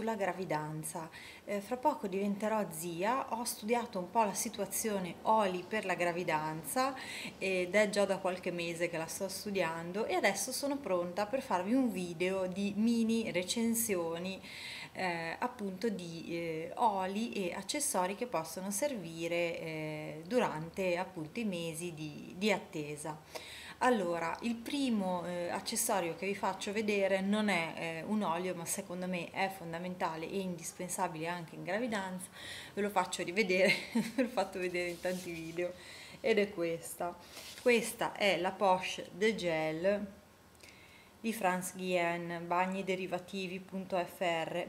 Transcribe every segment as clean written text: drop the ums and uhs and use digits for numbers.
sulla gravidanza. Fra poco diventerò zia, ho studiato un po' la situazione oli per la gravidanza ed è già da qualche mese che la sto studiando e adesso sono pronta per farvi un video di mini recensioni appunto di oli e accessori che possono servire durante appunto i mesi di attesa. Allora, il primo accessorio che vi faccio vedere non è un olio, ma secondo me è fondamentale e indispensabile anche in gravidanza. Ve lo faccio rivedere, ve l'ho fatto vedere in tanti video, ed è questa. Questa è la Poche de Gel di France Guienne, bagniderivativi.fr,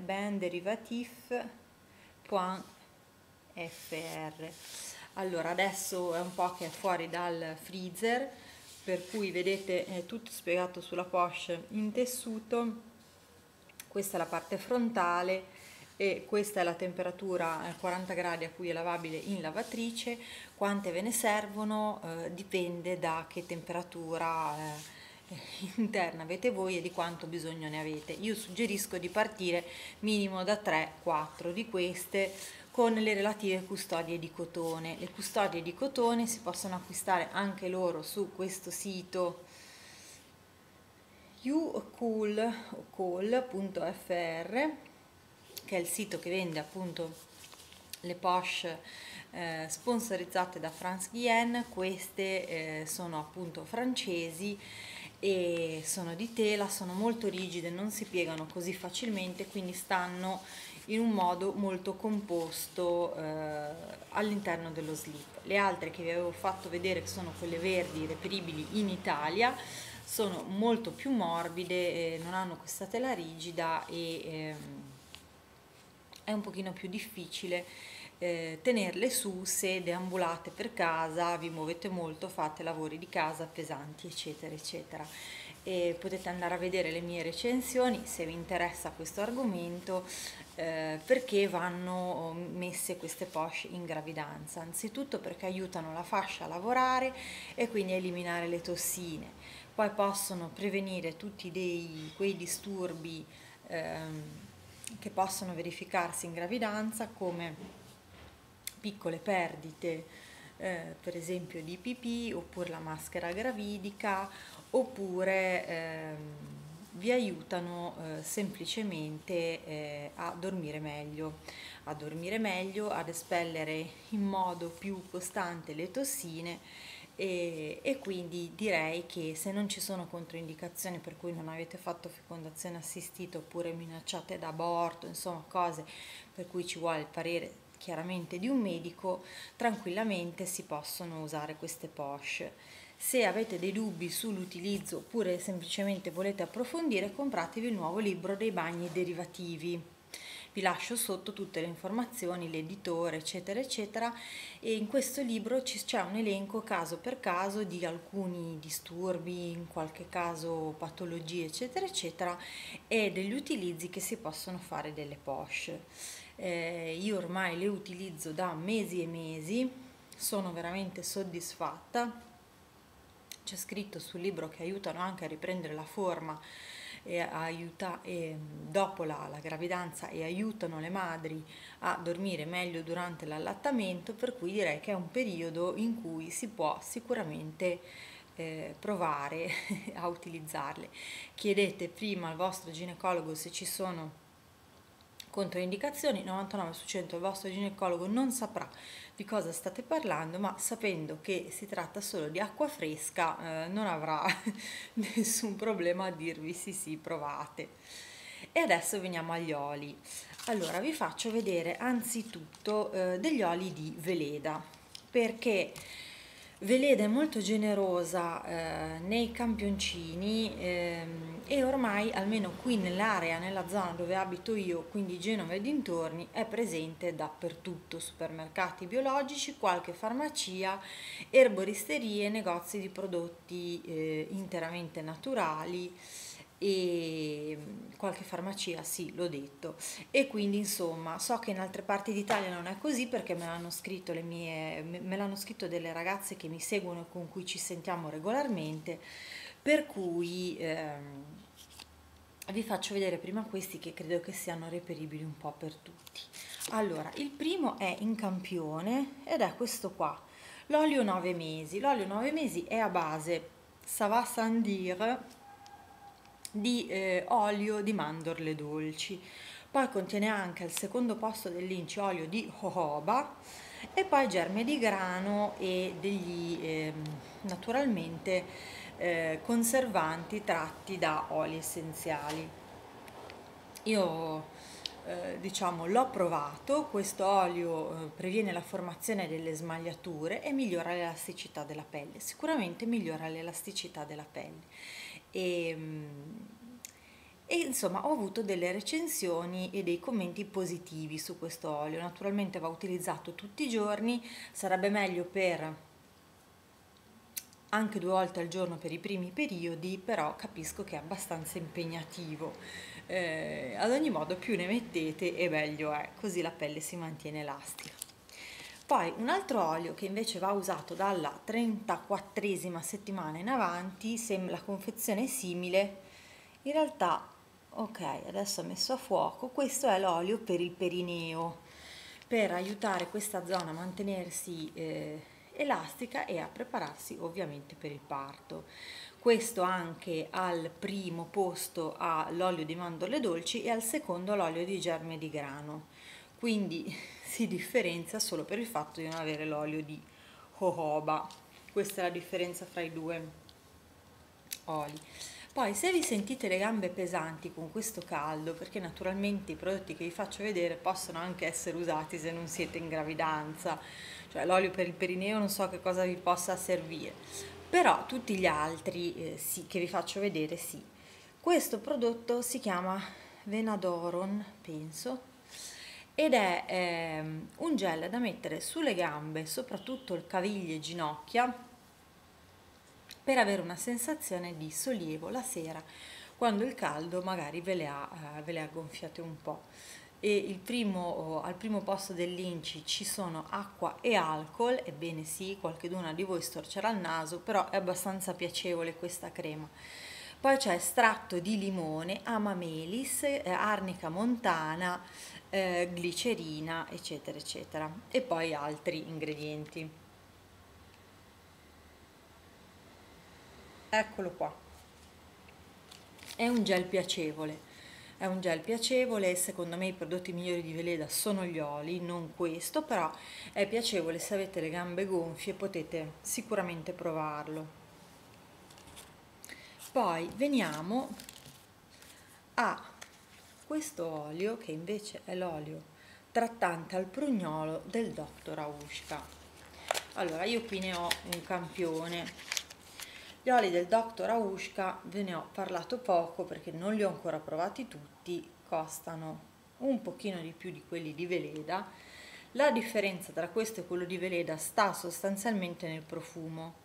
bainderivatif.fr. Allora, adesso è un po' che è fuori dal freezer, per cui vedete è tutto spiegato sulla Poche in tessuto. Questa è la parte frontale e questa è la temperatura 40 gradi a cui è lavabile in lavatrice. Quante ve ne servono dipende da che temperatura interna avete voi e di quanto bisogno ne avete. Io suggerisco di partire minimo da 3-4 di queste con le relative custodie di cotone. Le custodie di cotone si possono acquistare anche loro su questo sito youcool.fr, che è il sito che vende appunto le Poche sponsorizzate da France Guienne. Queste sono appunto francesi e sono di tela, sono molto rigide, non si piegano così facilmente, quindi stanno in un modo molto composto all'interno dello slip. Le altre che vi avevo fatto vedere, che sono quelle verdi reperibili in Italia, sono molto più morbide, non hanno questa tela rigida e è un pochino più difficile tenerle su se deambulate per casa, vi muovete molto, fate lavori di casa pesanti, eccetera, eccetera. E potete andare a vedere le mie recensioni se vi interessa questo argomento, perché vanno messe queste Poche in gravidanza. Anzitutto perché aiutano la fascia a lavorare e quindi a eliminare le tossine. Poi possono prevenire tutti quei disturbi che possono verificarsi in gravidanza, come piccole perdite, per esempio di pipì, oppure la maschera gravidica, oppure vi aiutano semplicemente a dormire meglio, ad espellere in modo più costante le tossine. E quindi direi che se non ci sono controindicazioni per cui non avete fatto fecondazione assistita oppure minacciate da aborto, insomma cose per cui ci vuole il parere chiaramente di un medico, tranquillamente si possono usare queste Poche. Se avete dei dubbi sull'utilizzo oppure semplicemente volete approfondire, compratevi il nuovo libro dei bagni derivativi. Vi lascio sotto tutte le informazioni, l'editore, eccetera, eccetera, e in questo libro c'è un elenco caso per caso di alcuni disturbi, in qualche caso patologie, eccetera, eccetera, e degli utilizzi che si possono fare delle Poche. Io ormai le utilizzo da mesi e mesi, sono veramente soddisfatta. C'è scritto sul libro che aiutano anche a riprendere la forma dopo la gravidanza, e aiutano le madri a dormire meglio durante l'allattamento, per cui direi che è un periodo in cui si può sicuramente provare a utilizzarle. Chiedete prima al vostro ginecologo se ci sono controindicazioni. 99 su 100 il vostro ginecologo non saprà di cosa state parlando, ma sapendo che si tratta solo di acqua fresca non avrà nessun problema a dirvi sì sì, provate. E adesso veniamo agli oli. Allora vi faccio vedere anzitutto degli oli di Veleda, perché Veleda è molto generosa nei campioncini e ormai, almeno qui nell'area, nella zona dove abito io, quindi Genova e dintorni, è presente dappertutto: supermercati biologici, qualche farmacia, erboristerie, negozi di prodotti interamente naturali e qualche farmacia, sì, l'ho detto. E quindi insomma so che in altre parti d'Italia non è così, perché me l'hanno scritto me l'hanno scritto delle ragazze che mi seguono e con cui ci sentiamo regolarmente, per cui Vi faccio vedere prima questi che credo che siano reperibili un po' per tutti. Allora, il primo è in campione ed è questo qua, l'olio 9 mesi. L'olio 9 mesi è a base, ça va sans dire, di olio di mandorle dolci. Poi contiene anche al secondo posto dell'INCI olio di jojoba e poi germe di grano e degli naturalmente conservanti tratti da oli essenziali. Io diciamo l'ho provato, questo olio previene la formazione delle smagliature e migliora l'elasticità della pelle, sicuramente migliora l'elasticità della pelle. E, e insomma ho avuto delle recensioni e dei commenti positivi su questo olio. Naturalmente va utilizzato tutti i giorni, sarebbe meglio per anche 2 volte al giorno per i primi periodi, però capisco che è abbastanza impegnativo. Ad ogni modo più ne mettete e meglio è, così la pelle si mantiene elastica. Poi un altro olio che invece va usato dalla 34esima settimana in avanti, sembra la confezione è simile, in realtà, ok, adesso ho messo a fuoco, questo è l'olio per il perineo, per aiutare questa zona a mantenersi elastica e a prepararsi ovviamente per il parto. Questo anche al primo posto ha l'olio di mandorle dolci e al secondo l'olio di germe di grano, quindi si differenzia solo per il fatto di non avere l'olio di jojoba. Questa è la differenza fra i due oli. Poi se vi sentite le gambe pesanti con questo caldo, perché naturalmente i prodotti che vi faccio vedere possono anche essere usati se non siete in gravidanza, cioè l'olio per il perineo non so che cosa vi possa servire, però tutti gli altri sì, che vi faccio vedere sì. Questo prodotto si chiama Venadoron, penso, ed è un gel da mettere sulle gambe, soprattutto il caviglie e ginocchia, per avere una sensazione di sollievo la sera quando il caldo magari ve le ha gonfiate un po'. E al primo posto dell'INCI ci sono acqua e alcol, ebbene sì, qualcheduna di voi storcerà il naso, però è abbastanza piacevole questa crema. Poi c'è estratto di limone, amamelis, arnica montana, glicerina, eccetera, eccetera, e poi altri ingredienti. Eccolo qua. È un gel piacevole, è un gel piacevole, secondo me i prodotti migliori di Veleda sono gli oli, non questo, però è piacevole, se avete le gambe gonfie potete sicuramente provarlo. Poi veniamo a questo olio che invece è l'olio trattante al prugnolo del Dr. Aushka. Allora io qui ne ho un campione. Gli oli del Dr. Aushka ve ne ho parlato poco perché non li ho ancora provati tutti, costano un pochino di più di quelli di Veleda. La differenza tra questo e quello di Veleda sta sostanzialmente nel profumo.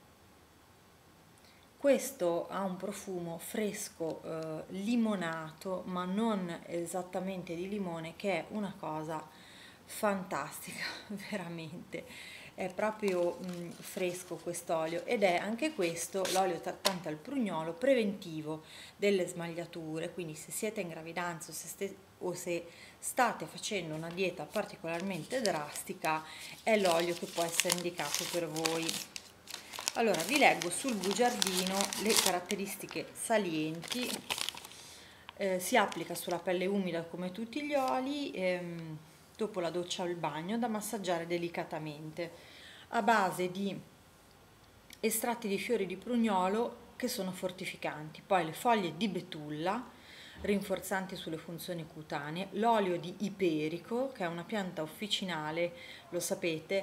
Questo ha un profumo fresco, limonato, ma non esattamente di limone, che è una cosa fantastica, veramente. È proprio fresco quest'olio ed è anche questo l'olio trattante al prugnolo preventivo delle smagliature, quindi se siete in gravidanza o se state facendo una dieta particolarmente drastica è l'olio che può essere indicato per voi. Allora vi leggo sul bugiardino le caratteristiche salienti. Si applica sulla pelle umida come tutti gli oli, dopo la doccia o il bagno, da massaggiare delicatamente, a base di estratti di fiori di prugnolo che sono fortificanti, poi le foglie di betulla rinforzanti sulle funzioni cutanee, l'olio di iperico che è una pianta officinale, lo sapete,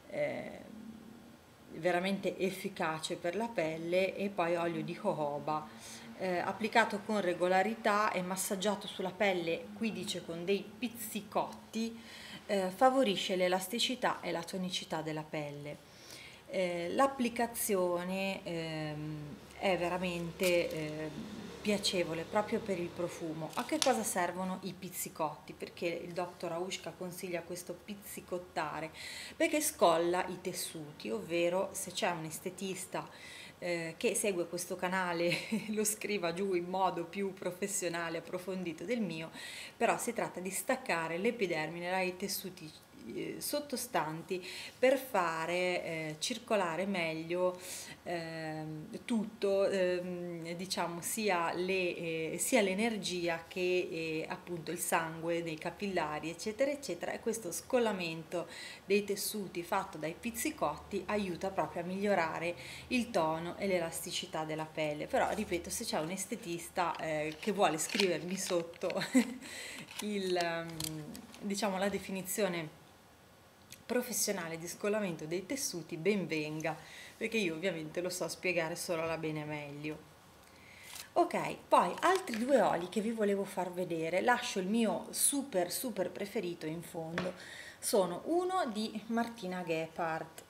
veramente efficace per la pelle, e poi olio di jojoba applicato con regolarità e massaggiato sulla pelle, qui dice con dei pizzicotti, favorisce l'elasticità e la tonicità della pelle. L'applicazione è veramente piacevole proprio per il profumo. A che cosa servono i pizzicotti? Perché il Dr. Aushka consiglia questo pizzicottare? Perché scolla i tessuti, ovvero se c'è un estetista che segue questo canale lo scriva giù in modo più professionale, approfondito del mio, però si tratta di staccare l'epidermide dai tessuti sottostanti per fare circolare meglio tutto, diciamo sia l'energia che appunto il sangue dei capillari eccetera eccetera, e questo scollamento dei tessuti fatto dai pizzicotti aiuta proprio a migliorare il tono e l'elasticità della pelle. Però ripeto, se c'è un estetista che vuole scrivermi sotto diciamo la definizione professionale di scollamento dei tessuti, ben venga, perché io ovviamente lo so spiegare solo alla bene meglio. Ok, poi altri due oli che vi volevo far vedere, lascio il mio super preferito in fondo, sono uno di Martina Gephardt,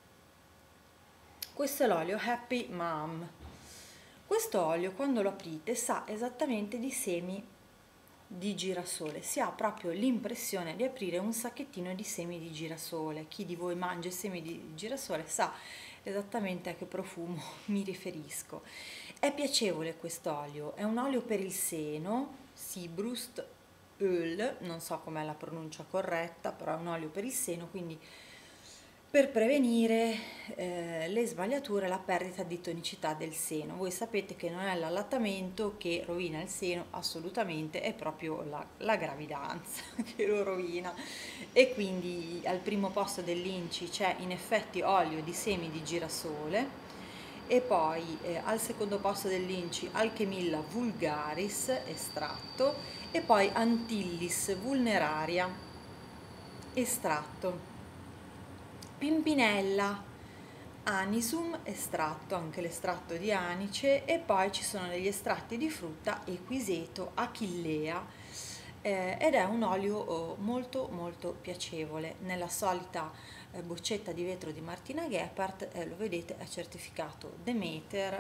questo è l'olio Happy Mom. Questo olio quando lo aprite sa esattamente di semi di girasole, si ha proprio l'impressione di aprire un sacchettino di semi di girasole. Chi di voi mangia i semi di girasole sa esattamente a che profumo mi riferisco. È piacevole quest'olio, è un olio per il seno, Seabrust Öl, non so com'è la pronuncia corretta, però è un olio per il seno, quindi per prevenire le sbagliature e la perdita di tonicità del seno. Voi sapete che non è l'allattamento che rovina il seno, assolutamente, è proprio la gravidanza che lo rovina. E quindi al primo posto dell'INCI c'è in effetti olio di semi di girasole, e poi al secondo posto dell'INCI Alchemilla vulgaris estratto, e poi Antillis vulneraria estratto, Pimpinella, Anisum estratto, anche l'estratto di anice, e poi ci sono degli estratti di frutta, Equiseto, Achillea, ed è un olio molto piacevole. Nella solita boccetta di vetro di Martina Gephardt, lo vedete, è certificato Demeter,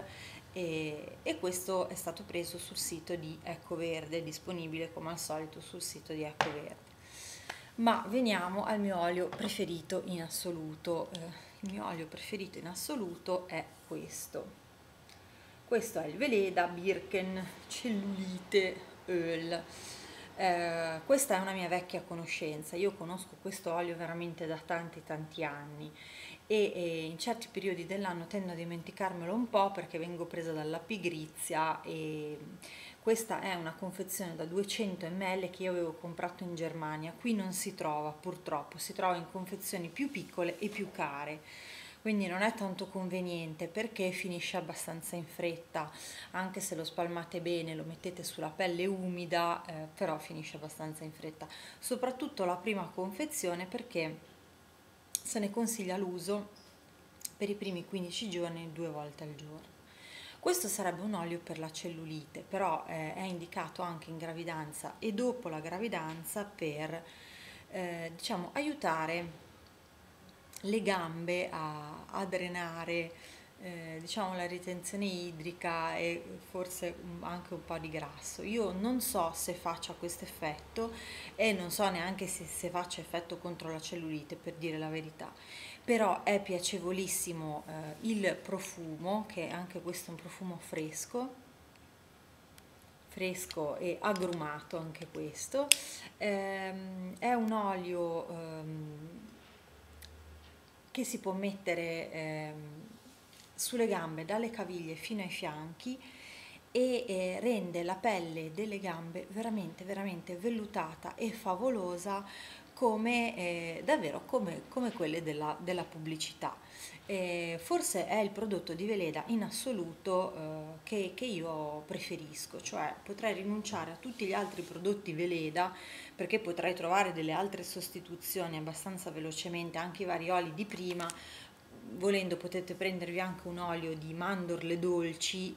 e questo è stato preso sul sito di Ecoverde, disponibile come al solito sul sito di Ecoverde. Ma veniamo al mio olio preferito in assoluto. Il mio olio preferito in assoluto è questo. Questo è il Veleda Birken Cellulite Öl. Questa è una mia vecchia conoscenza. Io conosco questo olio veramente da tanti anni, e in certi periodi dell'anno tendo a dimenticarmelo un po' perché vengo presa dalla pigrizia, e questa è una confezione da 200 ml che io avevo comprato in Germania. Qui non si trova, purtroppo, si trova in confezioni più piccole e più care, quindi non è tanto conveniente perché finisce abbastanza in fretta. Anche se lo spalmate bene, lo mettete sulla pelle umida, però finisce abbastanza in fretta, soprattutto la prima confezione, perché se ne consiglia l'uso per i primi 15 giorni 2 volte al giorno. Questo sarebbe un olio per la cellulite, però è indicato anche in gravidanza e dopo la gravidanza per diciamo aiutare le gambe a drenare diciamo la ritenzione idrica, e forse anche un po' di grasso. Io non so se faccia questo effetto, e non so neanche se faccia effetto contro la cellulite, per dire la verità, però è piacevolissimo il profumo, che anche questo è un profumo fresco e agrumato anche questo. È un olio che si può mettere sulle gambe dalle caviglie fino ai fianchi, e rende la pelle delle gambe veramente vellutata e favolosa, come davvero come quelle della pubblicità. Forse è il prodotto di Veleda in assoluto che io preferisco, cioè potrei rinunciare a tutti gli altri prodotti Veleda, perché potrei trovare delle altre sostituzioni abbastanza velocemente, anche i vari oli di prima. Volendo potete prendervi anche un olio di mandorle dolci,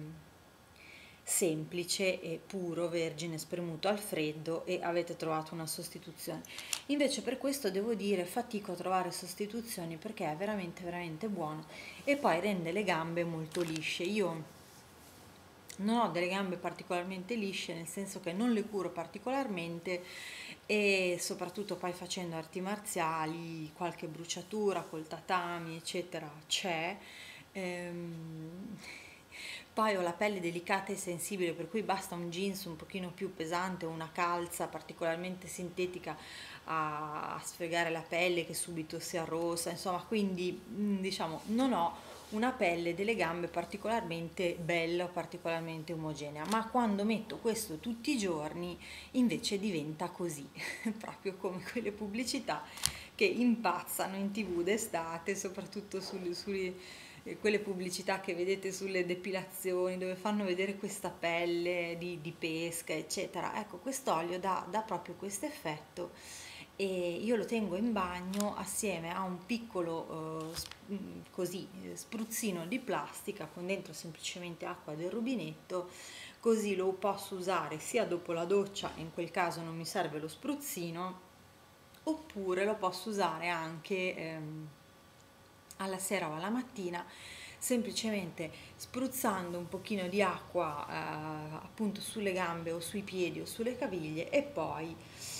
semplice e puro, vergine, spremuto al freddo, e avete trovato una sostituzione. Invece per questo devo dire fatico a trovare sostituzioni, perché è veramente buono, e poi rende le gambe molto lisce. Io non ho delle gambe particolarmente lisce, nel senso che non le curo particolarmente, e soprattutto poi facendo arti marziali qualche bruciatura col tatami eccetera c'è, Poi ho la pelle delicata e sensibile, per cui basta un jeans un pochino più pesante o una calza particolarmente sintetica a sfregare la pelle che subito si arrossa, insomma, quindi diciamo non ho una pelle delle gambe particolarmente bella o particolarmente omogenea, ma quando metto questo tutti i giorni invece diventa così, proprio come quelle pubblicità che impazzano in TV d'estate, soprattutto quelle pubblicità che vedete sulle depilazioni dove fanno vedere questa pelle di pesca, eccetera. Ecco, quest'olio dà proprio questo effetto e io lo tengo in bagno assieme a un piccolo spruzzino di plastica con dentro semplicemente acqua del rubinetto, così lo posso usare sia dopo la doccia, in quel caso non mi serve lo spruzzino, oppure lo posso usare anche alla sera o alla mattina, semplicemente spruzzando un pochino di acqua appunto sulle gambe o sui piedi o sulle caviglie e poi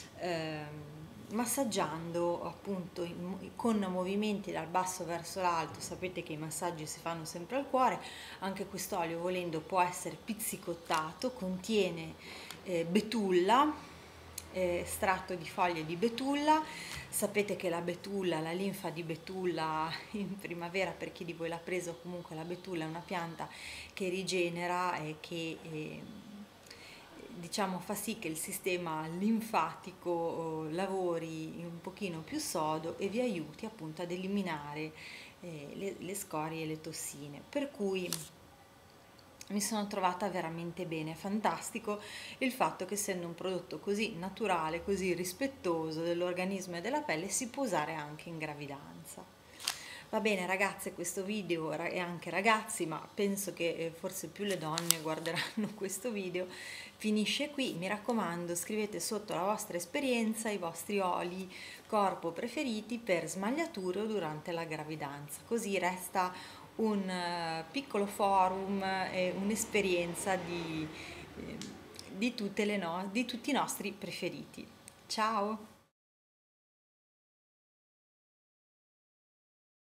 massaggiando appunto con movimenti dal basso verso l'alto. Sapete che i massaggi si fanno sempre al cuore, anche quest'olio volendo può essere pizzicottato, contiene betulla, estratto di foglie di betulla. Sapete che la betulla, la linfa di betulla in primavera, per chi di voi l'ha preso, comunque la betulla è una pianta che rigenera e che diciamo fa sì che il sistema linfatico lavori un pochino più sodo e vi aiuti appunto ad eliminare le scorie e le tossine, per cui mi sono trovata veramente bene. Fantastico il fatto che, essendo un prodotto così naturale, così rispettoso dell'organismo e della pelle, si può usare anche in gravidanza. Va bene ragazze, questo video, e anche ragazzi, ma penso che forse più le donne guarderanno questo video, finisce qui. Mi raccomando, scrivete sotto la vostra esperienza, i vostri oli corpo preferiti per smagliature o durante la gravidanza, così resta un piccolo forum e un'esperienza di tutti i nostri preferiti. Ciao!